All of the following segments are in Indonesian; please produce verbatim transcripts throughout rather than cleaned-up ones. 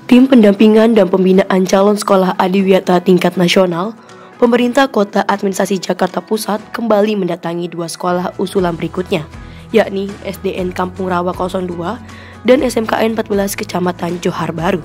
Tim pendampingan dan pembinaan calon sekolah adiwiyata tingkat nasional, pemerintah Kota Administrasi Jakarta Pusat kembali mendatangi dua sekolah usulan berikutnya, yakni S D N Kampung Rawa nol dua dan S M K N empat belas Kecamatan Johar Baru.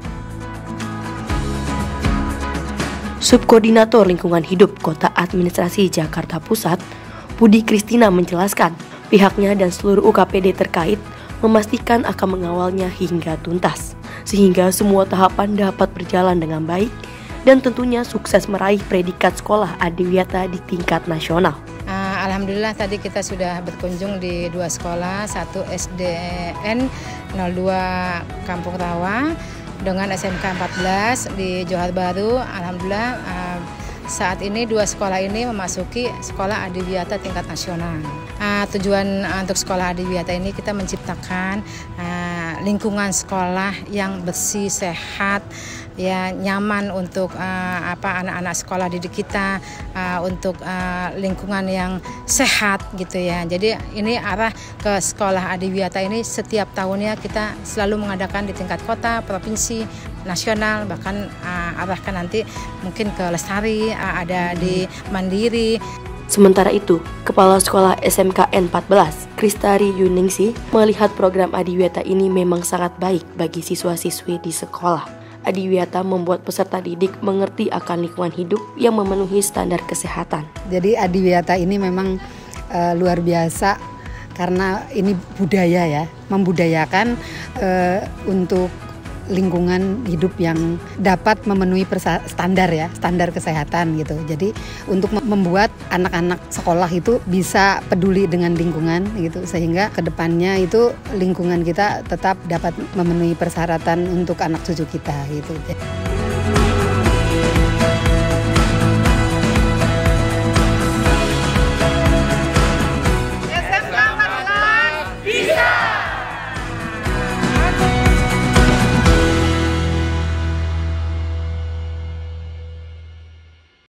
Subkoordinator Lingkungan Hidup Kota Administrasi Jakarta Pusat, Budi Kristina menjelaskan, pihaknya dan seluruh U K P D terkait memastikan akan mengawalnya hingga tuntas, sehingga semua tahapan dapat berjalan dengan baik dan tentunya sukses meraih predikat sekolah adiwiyata di tingkat nasional. Uh, Alhamdulillah tadi kita sudah berkunjung di dua sekolah, satu S D N nol dua Kampung Rawa dengan S M K empat belas di Johar Baru. Alhamdulillah uh, saat ini dua sekolah ini memasuki sekolah adiwiyata tingkat nasional. Uh, tujuan uh, untuk sekolah adiwiyata ini kita menciptakan uh, lingkungan sekolah yang bersih, sehat, ya nyaman untuk uh, apa anak-anak sekolah didik kita, uh, untuk uh, lingkungan yang sehat gitu ya. Jadi ini arah ke sekolah adiwiyata ini setiap tahunnya kita selalu mengadakan di tingkat kota, provinsi, nasional, bahkan uh, arahkan nanti mungkin ke Lestari, uh, ada di Mandiri. Sementara itu, Kepala Sekolah S M K N empat belas, Kristari Yuningsi, melihat program adiwiyata ini memang sangat baik bagi siswa-siswi di sekolah. Adiwiyata membuat peserta didik mengerti akan lingkungan hidup yang memenuhi standar kesehatan. Jadi adiwiyata ini memang uh, luar biasa karena ini budaya ya, membudayakan uh, untuk lingkungan hidup yang dapat memenuhi standar ya, standar kesehatan gitu. Jadi untuk membuat anak-anak sekolah itu bisa peduli dengan lingkungan gitu, sehingga kedepannya itu lingkungan kita tetap dapat memenuhi persyaratan untuk anak cucu kita gitu.